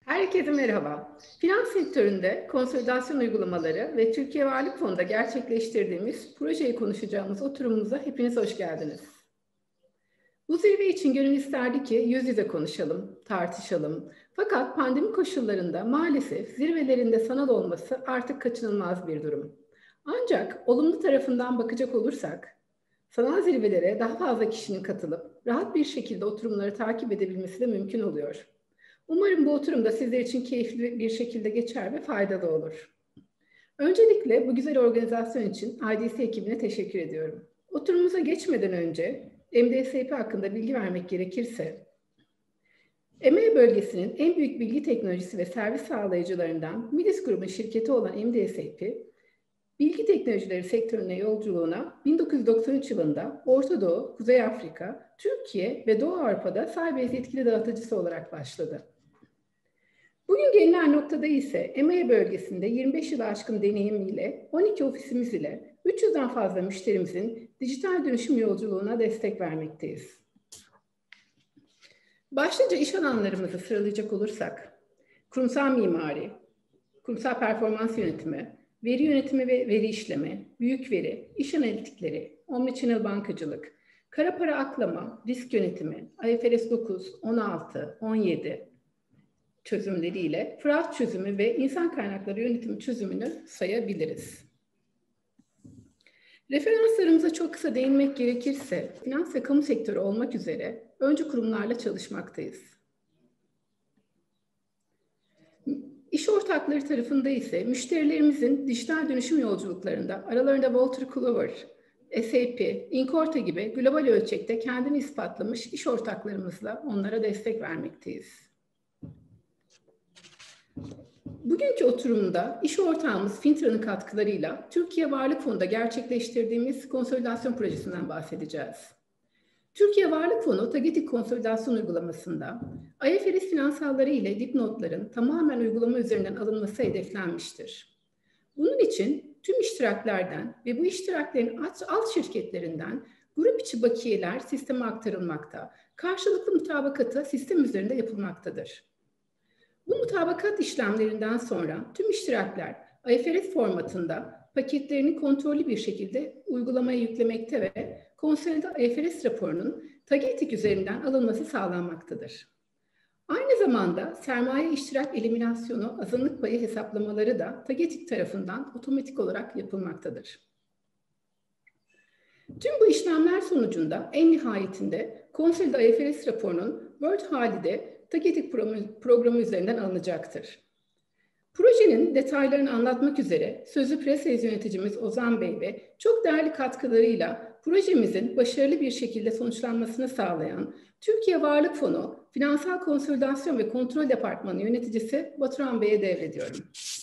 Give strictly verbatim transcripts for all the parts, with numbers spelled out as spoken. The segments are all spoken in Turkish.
Herkese merhaba. Finans sektöründe konsolidasyon uygulamaları ve Türkiye Varlık Fonu'nda gerçekleştirdiğimiz projeyi konuşacağımız oturumumuza hepiniz hoş geldiniz. Bu zirve için gönül isterdi ki yüz yüze konuşalım, tartışalım. Fakat pandemi koşullarında maalesef zirvelerinde sanal olması artık kaçınılmaz bir durum. Ancak olumlu tarafından bakacak olursak, sanal zirvelere daha fazla kişinin katılıp rahat bir şekilde oturumları takip edebilmesi de mümkün oluyor. Umarım bu oturum da sizler için keyifli bir şekilde geçer ve faydalı olur. Öncelikle bu güzel organizasyon için I D C ekibine teşekkür ediyorum. Oturumumuza geçmeden önce M D S I P hakkında bilgi vermek gerekirse, E M E bölgesinin en büyük bilgi teknolojisi ve servis sağlayıcılarından Midis grubun şirketi olan M D S I P, bilgi teknolojileri sektörüne yolculuğuna bin dokuz yüz doksan üç yılında Orta Doğu, Kuzey Afrika, Türkiye ve Doğu Avrupa'da Sybase yetkili dağıtıcısı olarak başladı. Bugün gelinen noktada ise E M E bölgesinde yirmi beş yılı aşkın deneyimiyle on iki ofisimiz ile üç yüzden fazla müşterimizin dijital dönüşüm yolculuğuna destek vermekteyiz. Başlıca iş alanlarımızı sıralayacak olursak, kurumsal mimari, kurumsal performans yönetimi, veri yönetimi ve veri işleme, büyük veri, iş analitikleri, omnichannel bankacılık, kara para aklama, risk yönetimi, I F R S dokuz, on altı, on yedi, çözümleriyle fraud çözümü ve insan kaynakları yönetimi çözümünü sayabiliriz. Referanslarımıza çok kısa değinmek gerekirse, finans ve kamu sektörü olmak üzere öncü kurumlarla çalışmaktayız. İş ortakları tarafında ise müşterilerimizin dijital dönüşüm yolculuklarında aralarında Walter Clover, S A P, Incorta gibi global ölçekte kendini ispatlamış iş ortaklarımızla onlara destek vermekteyiz. Bugünkü oturumda iş ortağımız Fintra'nın katkılarıyla Türkiye Varlık Fonu'nda gerçekleştirdiğimiz konsolidasyon projesinden bahsedeceğiz. Türkiye Varlık Fonu, Tagetik konsolidasyon uygulamasında I F R S finansalları ile dipnotların tamamen uygulama üzerinden alınması hedeflenmiştir. Bunun için tüm iştiraklerden ve bu iştiraklerin alt şirketlerinden grup içi bakiyeler sisteme aktarılmakta, karşılıklı mutabakatı sistem üzerinde yapılmaktadır. Bu mutabakat işlemlerinden sonra tüm iştirakler I F R S formatında paketlerini kontrollü bir şekilde uygulamaya yüklemekte ve konsolide I F R S raporunun Tagetik üzerinden alınması sağlanmaktadır. Aynı zamanda sermaye iştirak eliminasyonu, azınlık payı hesaplamaları da Tagetik tarafından otomatik olarak yapılmaktadır. Tüm bu işlemler sonucunda en nihayetinde konsolide I F R S raporunun Word hali de Tagetik programı üzerinden alınacaktır. Projenin detaylarını anlatmak üzere sözü Presales yöneticimiz Ozan Bey ve çok değerli katkılarıyla projemizin başarılı bir şekilde sonuçlanmasını sağlayan Türkiye Varlık Fonu Finansal Konsolidasyon ve Kontrol Departmanı yöneticisi Baturan Bey'e devrediyorum.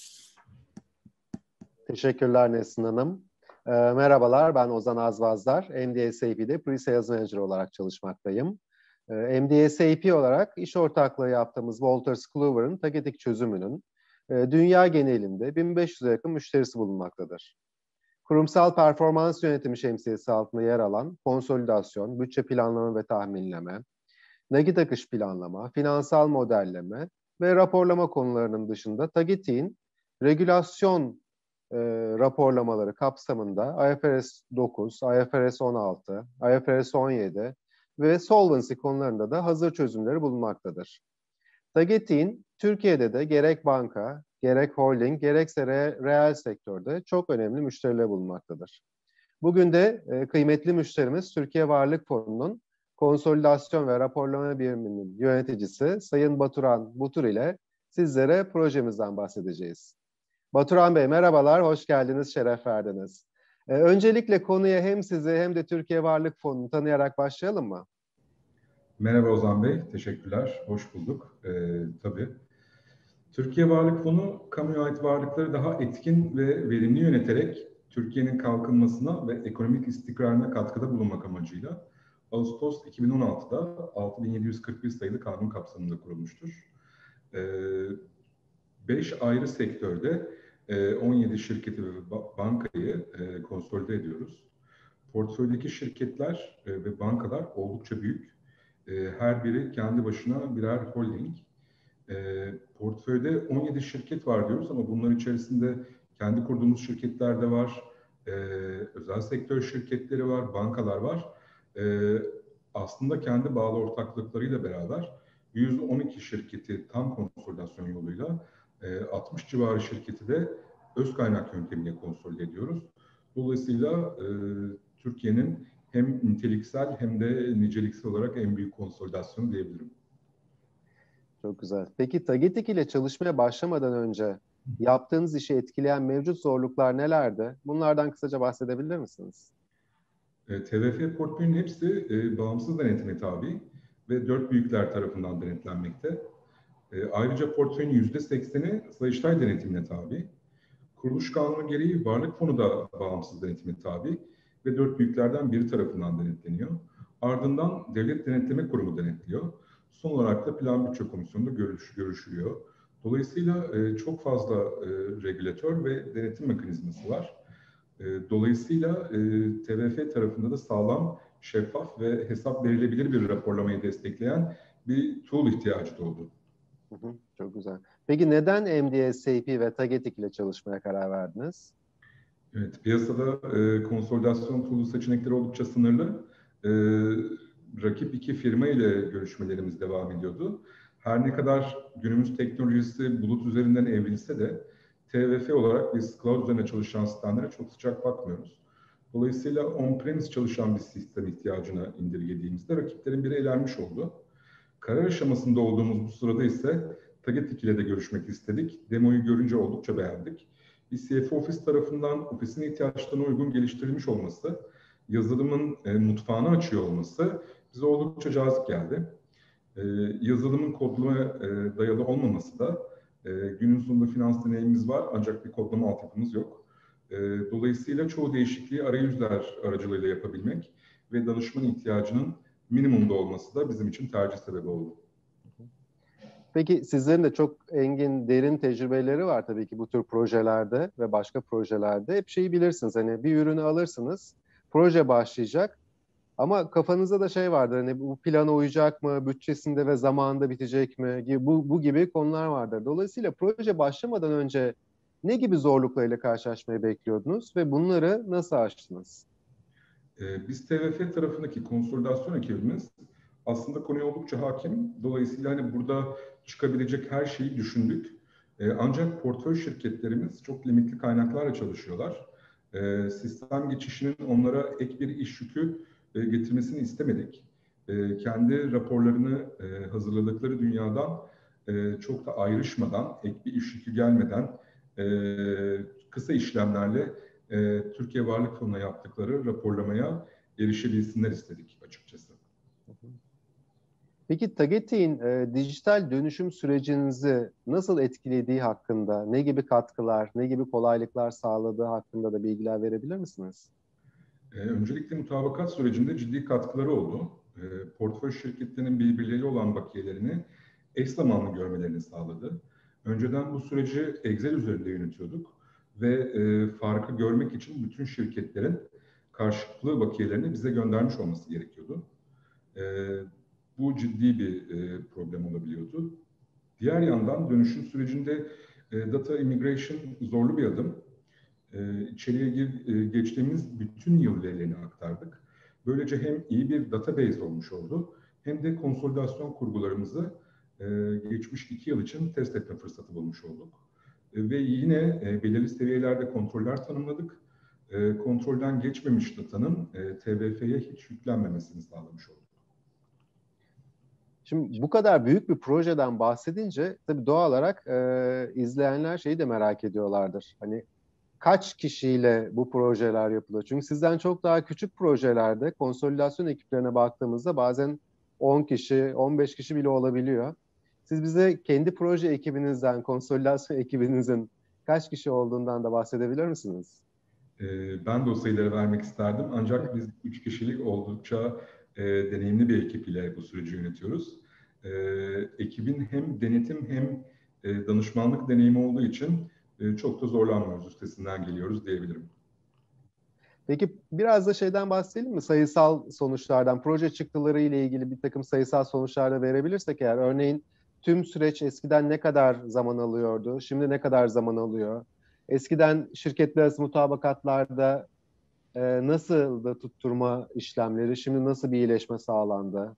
Teşekkürler Nesrin Hanım. E, merhabalar, ben Ozan Azvazdar. M D S A P'de Pre-Sales Manager olarak çalışmaktayım. E, M D S A P olarak iş ortaklığı yaptığımız Wolters Kluwer'ın Tagetik çözümünün e, dünya genelinde bin beş yüze yakın müşterisi bulunmaktadır. Kurumsal performans yönetimi şemsiyesi altında yer alan konsolidasyon, bütçe planlama ve tahminleme, nakit akış planlama, finansal modelleme ve raporlama konularının dışında Tagetik'in regülasyon e, raporlamaları kapsamında I F R S dokuz, I F R S on altı, I F R S on yedi ve solvency konularında da hazır çözümleri bulunmaktadır. Tagetik'in Türkiye'de de gerek banka, gerek holding, gerekse re reel sektörde çok önemli müşteriler bulunmaktadır. Bugün de e, kıymetli müşterimiz Türkiye Varlık Fonu'nun konsolidasyon ve raporlama biriminin yöneticisi Sayın Baturan Butur ile sizlere projemizden bahsedeceğiz. Baturan Bey merhabalar, hoş geldiniz, şeref verdiniz. Ee, öncelikle konuya hem sizi hem de Türkiye Varlık Fonu'nu tanıyarak başlayalım mı? Merhaba Ozan Bey, teşekkürler, hoş bulduk. Ee, tabii. Türkiye Varlık Fonu, kamuya ait varlıkları daha etkin ve verimli yöneterek Türkiye'nin kalkınmasına ve ekonomik istikrarına katkıda bulunmak amacıyla Ağustos iki bin on altıda altı bin yedi yüz kırk bir sayılı kanun kapsamında kurulmuştur. Ee, beş ayrı sektörde on yedi şirketi ve bankayı konsolide ediyoruz. Portföydeki şirketler ve bankalar oldukça büyük. Her biri kendi başına birer holding. E, portföyde on yedi şirket var diyoruz ama bunların içerisinde kendi kurduğumuz şirketler de var, e, özel sektör şirketleri var, bankalar var. E, aslında kendi bağlı ortaklıklarıyla beraber yüz on iki şirketi tam konsolidasyon yoluyla, e, altmış civarı şirketi de öz kaynak yöntemiyle konsolide ediyoruz. Dolayısıyla e, Türkiye'nin hem niteliksel hem de niceliksel olarak en büyük konsolidasyonu diyebilirim. Çok güzel. Peki Tagetik ile çalışmaya başlamadan önce yaptığınız işi etkileyen mevcut zorluklar nelerdi? Bunlardan kısaca bahsedebilir misiniz? E, T V F portföyünün hepsi e, bağımsız denetime tabi ve dört büyükler tarafından denetlenmekte. E, ayrıca portföyün yüzde sekseni Sayıştay denetimine tabi. Kuruluş kanunu gereği varlık fonu da bağımsız denetime tabi ve dört büyüklerden biri tarafından denetleniyor. Ardından Devlet Denetleme Kurumu denetliyor. Son olarak da Plan Bütçe Komisyonu'nda görüş, görüşülüyor. Dolayısıyla e, çok fazla e, regülatör ve denetim mekanizması var. E, dolayısıyla e, T V F tarafında da sağlam, şeffaf ve hesap verilebilir bir raporlamayı destekleyen bir tool ihtiyacı doğdu. Hı hı, çok güzel. Peki neden M D S A P ve Tagetik ile çalışmaya karar verdiniz? Evet, piyasada e, konsolidasyon tool'u seçenekleri oldukça sınırlı. E, rakip iki firma ile görüşmelerimiz devam ediyordu. Her ne kadar günümüz teknolojisi bulut üzerinden evrilse de T V F olarak biz cloud üzerine çalışan sistemlere çok sıcak bakmıyoruz. Dolayısıyla on-premise çalışan bir sistem ihtiyacına indirgediğimizde rakiplerin biri elenmiş oldu. Karar aşamasında olduğumuz bu sırada ise Tagetik ile de görüşmek istedik. Demoyu görünce oldukça beğendik. Bir C F O Office tarafından ofisin ihtiyaçlarına uygun geliştirilmiş olması, yazılımın e, mutfağını açıyor olması bize oldukça cazip geldi. E, yazılımın kodlama e, dayalı olmaması da e, günün sonunda finans deneyimimiz var ancak bir kodlama altyapımız yok. E, dolayısıyla çoğu değişikliği arayüzler aracılığıyla yapabilmek ve danışman ihtiyacının minimumda olması da bizim için tercih sebebi oldu. Peki sizlerin de çok engin, derin tecrübeleri var tabii ki bu tür projelerde ve başka projelerde. Hep şeyi bilirsiniz, hani bir ürünü alırsınız, proje başlayacak ama kafanızda da şey vardır, hani bu plana uyacak mı, bütçesinde ve zamanında bitecek mi gibi, bu, bu gibi konular vardır. Dolayısıyla proje başlamadan önce ne gibi zorluklarıyla karşılaşmayı bekliyordunuz ve bunları nasıl aştınız? Ee, biz T V F tarafındaki konsolidasyon ekibimiz aslında konuya oldukça hakim. Dolayısıyla hani burada çıkabilecek her şeyi düşündük. Ee, ancak portföy şirketlerimiz çok limitli kaynaklarla çalışıyorlar. Ee, sistem geçişinin onlara ek bir iş yükü e, getirmesini istemedik. Ee, kendi raporlarını e, hazırladıkları dünyadan e, çok da ayrışmadan, ek bir iş yükü gelmeden e, kısa işlemlerle e, Türkiye Varlık Fonu'na yaptıkları raporlamaya erişebilsinler istedik açıkçası. Peki Tagetik'in e, dijital dönüşüm sürecinizi nasıl etkilediği hakkında, ne gibi katkılar, ne gibi kolaylıklar sağladığı hakkında da bilgiler verebilir misiniz? E, öncelikle mutabakat sürecinde ciddi katkıları oldu. E, portföy şirketlerinin birbirleriyle olan bakiyelerini eş zamanlı görmelerini sağladı. Önceden bu süreci Excel üzerinde yönetiyorduk ve e, farkı görmek için bütün şirketlerin karşılıklı bakiyelerini bize göndermiş olması gerekiyordu. E, bu ciddi bir e, problem olabiliyordu. Diğer yandan dönüşüm sürecinde e, data immigration zorlu bir adım. E, içeriye gir, e, geçtiğimiz bütün yıl verilerini aktardık. Böylece hem iyi bir database olmuş oldu hem de konsolidasyon kurgularımızı e, geçmiş iki yıl için test etme fırsatı bulmuş olduk. E, ve yine e, belirli seviyelerde kontroller tanımladık. E, kontrolden geçmemiş datanın e, T V F'ye hiç yüklenmemesini sağlamış olduk. Şimdi bu kadar büyük bir projeden bahsedince tabii doğal olarak e, izleyenler şeyi de merak ediyorlardır. Hani kaç kişiyle bu projeler yapılıyor? Çünkü sizden çok daha küçük projelerde konsolidasyon ekiplerine baktığımızda bazen on kişi, on beş kişi bile olabiliyor. Siz bize kendi proje ekibinizden, konsolidasyon ekibinizin kaç kişi olduğundan da bahsedebilir misiniz? Ben de o sayıları vermek isterdim. Ancak biz üç kişilik oldukça e, deneyimli bir ekip ile bu süreci yönetiyoruz. E, ekibin hem denetim hem e, danışmanlık deneyimi olduğu için e, çok da zorlanmıyoruz. Üstesinden geliyoruz diyebilirim. Peki biraz da şeyden bahsedelim mi? Sayısal sonuçlardan, proje çıktıları ile ilgili bir takım sayısal sonuçlar da verebilirsek eğer. Örneğin tüm süreç eskiden ne kadar zaman alıyordu, şimdi ne kadar zaman alıyor? Eskiden şirketler arası mutabakatlarda e, nasıldı tutturma işlemleri, şimdi nasıl bir iyileşme sağlandı?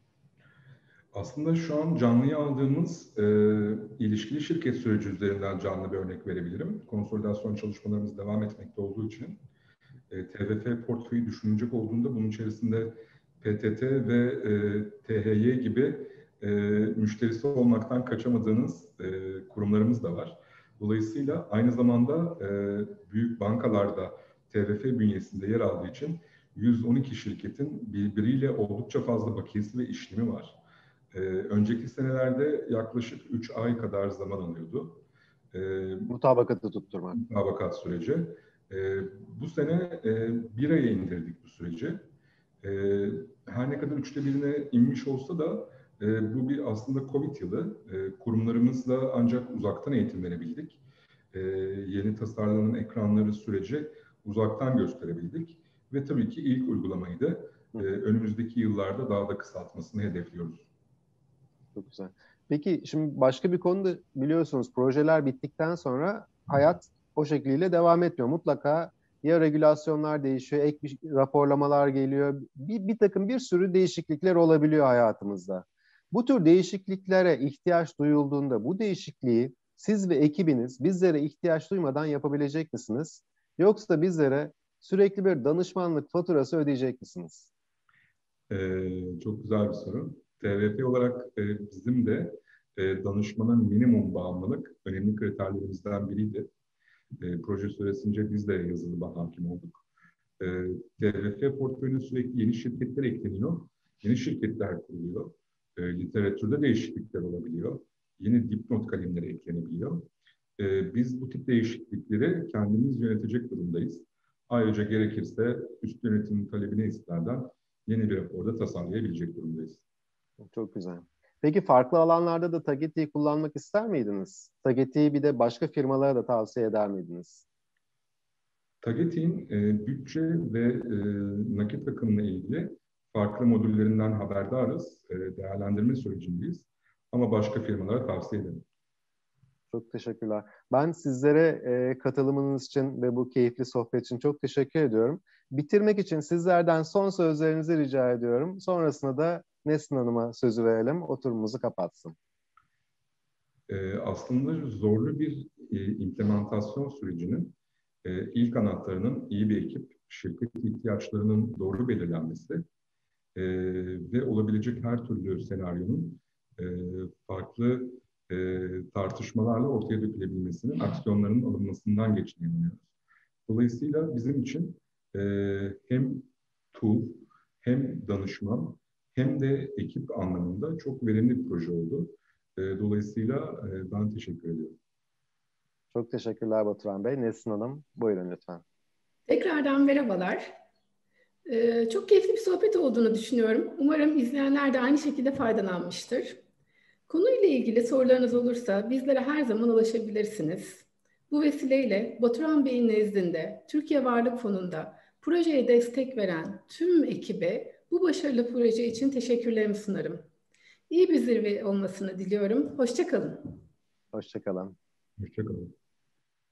Aslında şu an canlıya aldığımız e, ilişkili şirket süreci üzerinden canlı bir örnek verebilirim. Konsolidasyon çalışmalarımız devam etmekte olduğu için e, T V F portföyü düşünecek olduğunda bunun içerisinde P T T ve e, T H Y gibi e, müşterisi olmaktan kaçamadığınız e, kurumlarımız da var. Dolayısıyla aynı zamanda e, büyük bankalarda T V F bünyesinde yer aldığı için yüz on iki şirketin birbiriyle oldukça fazla bakiyesi ve işlemi var. Ee, önceki senelerde yaklaşık üç ay kadar zaman alıyordu. Ee, Mutabakatı tutturmak. Mutabakat süreci. Ee, bu sene e, bir aya indirdik bu süreci. Ee, her ne kadar üçte birine inmiş olsa da e, bu bir aslında Covid yılı. E, kurumlarımızla ancak uzaktan eğitim verebildik. E, yeni tasarlanan ekranları süreci uzaktan gösterebildik. Ve tabii ki ilk uygulamayı da e, önümüzdeki yıllarda daha da kısaltmasını hedefliyoruz. Çok güzel. Peki şimdi başka bir konuda biliyorsunuz projeler bittikten sonra hayat o şekliyle devam etmiyor. Mutlaka ya regülasyonlar değişiyor, ek bir raporlamalar geliyor. Bir, bir takım bir sürü değişiklikler olabiliyor hayatımızda. Bu tür değişikliklere ihtiyaç duyulduğunda bu değişikliği siz ve ekibiniz bizlere ihtiyaç duymadan yapabilecek misiniz? Yoksa bizlere sürekli bir danışmanlık faturası ödeyecek misiniz? Ee, çok güzel bir soru. T V F olarak e, bizim de e, danışmana minimum bağımlılık önemli kriterlerimizden biriydi. E, proje süresince biz de yazılıma hakim olduk. E, T V F portföyüne sürekli yeni şirketler ekleniyor, yeni şirketler kuruluyor. E, literatürde değişiklikler olabiliyor, yeni dipnot kalemleri eklenebiliyor. E, biz bu tip değişiklikleri kendimiz yönetecek durumdayız. Ayrıca gerekirse üst yönetimin talebine istinaden yeni bir raporda tasarlayabilecek durumdayız. Çok güzel. Peki farklı alanlarda da Tagetti'yi kullanmak ister miydiniz? Tagetti'yi bir de başka firmalara da tavsiye eder miydiniz? Tagetti'nin e, bütçe ve e, nakit akımına ilgili farklı modüllerinden haberdarız. E, değerlendirme sürecindeyiz. Ama başka firmalara tavsiye ederim. Çok teşekkürler. Ben sizlere e, katılımınız için ve bu keyifli sohbet için çok teşekkür ediyorum. Bitirmek için sizlerden son sözlerinizi rica ediyorum. Sonrasında da Nesrin Hanım'a sözü verelim. Oturumumuzu kapatsın. E, aslında zorlu bir e, implementasyon sürecinin e, ilk anahtarının iyi bir ekip, şirket ihtiyaçlarının doğru belirlenmesi e, ve olabilecek her türlü senaryonun e, farklı e, tartışmalarla ortaya dökülebilmesinin, aksiyonların alınmasından geçtiğine inanıyoruz. Dolayısıyla bizim için e, hem tool, hem danışman, hem de ekip anlamında çok verimli bir proje oldu. E, dolayısıyla e, ben teşekkür ediyorum. Çok teşekkürler Baturan Bey. Nesrin Hanım, buyurun lütfen. Tekrardan merhabalar. Ee, çok keyifli bir sohbet olduğunu düşünüyorum. Umarım izleyenler de aynı şekilde faydalanmıştır. Konuyla ilgili sorularınız olursa bizlere her zaman ulaşabilirsiniz. Bu vesileyle Baturan Bey'in nezdinde Türkiye Varlık Fonu'nda projeye destek veren tüm ekibe bu başarılı proje için teşekkürlerimi sunarım. İyi bir zirve olmasını diliyorum. Hoşça kalın. Hoşça kalın. Hoşça kalın.